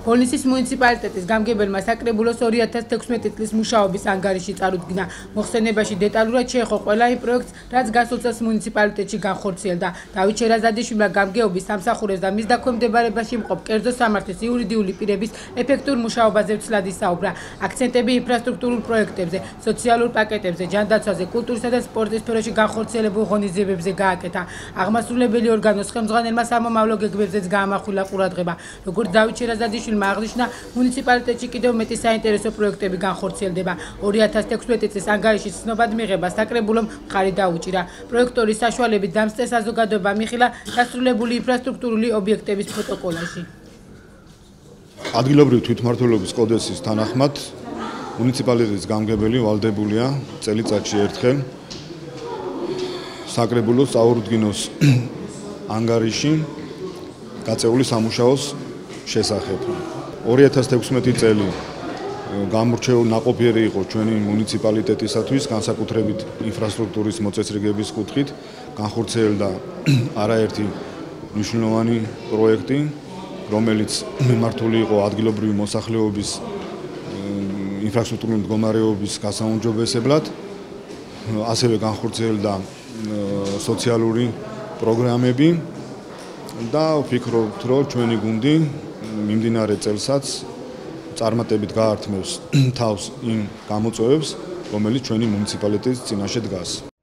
ბოლნისის მუნიციპალიტეტის გამგებელმა საკრებულოს 2016 წლის მუშაობის ანგარიში წარუდგინა. მოხსენებაში დეტალურად შეეხო ყველა იმ პროექტს, რაც გასულ წელს მუნიციპალიტეტში განხორციელდა. დავით შერაზადიშვილმა გამგეობის სამსახურებს და მის დაქვემდებარებაში მყოფ კერძო სამართლის იურიდიული პირების ეფექტურ მუშაობაზე ვცლად ისაუბრა. აქცენტები ინფრასტრუქტურულ პროექტებზე, სოციალურ პაკეტებზე, ჯანდაცვაზე, კულტურისა და სპორტის სფეროში განხორციელებულ ღონისძიებებზე გააკეთა. აღმასრულებელი ორგანოს ხელმძღვანელმა სამომავლო გეგმებზეც გაამახვილა ყურადღება. როგორც დავით შერაზადიშვილმა აღნიშნა, მუნიციპალიტეტში კიდევ მეტი საინტერესო პროექტები განხორციელდება. 2016 წლის ანგარიშის ცნობად მიღება საკრებულომ მხარი დაუჭირა. პროექტორის საშუალებით დამსწრე საზოგადოება მიხილა დასრულებული ინფრასტრუქტურული ობიექტების პროტოკოლაში. ადგილობრივი თვითმმართველობის კოდექსის თანახმად მუნიციპალიტეტის გამგებელი ვალდებულია წელიწადში ერთხელ საკრებულოს წარუდგინოს ანგარიში გაწეული სამუშაოს შესახებ. 2016 წელი გამორჩეული ნაყოფიერი იყო ჩვენი მუნიციპალიტეტისათვის, განსაკუთრებით ინფრასტრუქტურის მოწესრიგების კუთხით. განხორციელდა არაერთი მნიშვნელოვანი პროექტი, რომელიც მიმართული იყო ადგილობრივი მოსახლეობის ინფრასტრუქტურული მდგომარეობის გასაუმჯობესებლად. ასევე განხორციელდა სოციალური პროგრამები და ვფიქრობთ, რომ ჩვენი გუნდი მიმდინარე წელსაც წარმატებით გაართმევს თავს იმ გამოწვევებს, რომელიც ჩვენი მუნიციპალიტეტის წინაშე დგას.